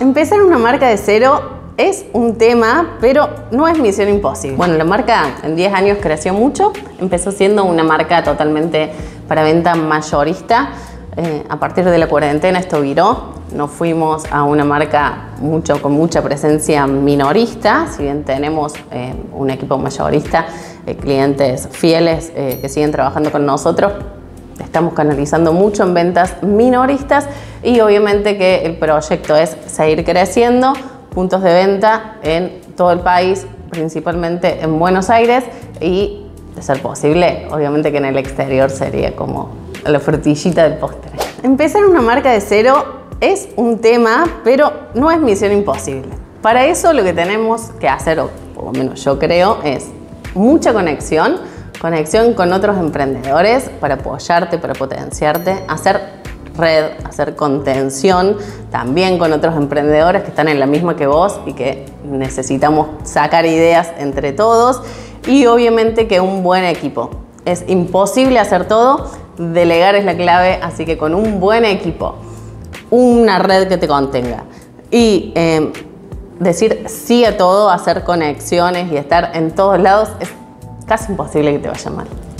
Empezar una marca de cero es un tema, pero no es misión imposible. Bueno, la marca en 10 años creció mucho. Empezó siendo una marca totalmente para venta mayorista. A partir de la cuarentena esto viró. Nos fuimos a una marca con mucha presencia minorista. Si bien tenemos un equipo mayorista, clientes fieles que siguen trabajando con nosotros, estamos canalizando mucho en ventas minoristas y obviamente que el proyecto es seguir creciendo, puntos de venta en todo el país, principalmente en Buenos Aires y, de ser posible, obviamente que en el exterior sería como la frutillita del postre. Empezar una marca de cero es un tema, pero no es misión imposible. Para eso lo que tenemos que hacer, o por lo menos yo creo, es mucha conexión con otros emprendedores para apoyarte, para potenciarte, hacer red, hacer contención también con otros emprendedores que están en la misma que vos y que necesitamos sacar ideas entre todos y obviamente que un buen equipo. Es imposible hacer todo, delegar es la clave, así que con un buen equipo, una red que te contenga y decir sí a todo, hacer conexiones y estar en todos lados es casi imposible que te vaya mal.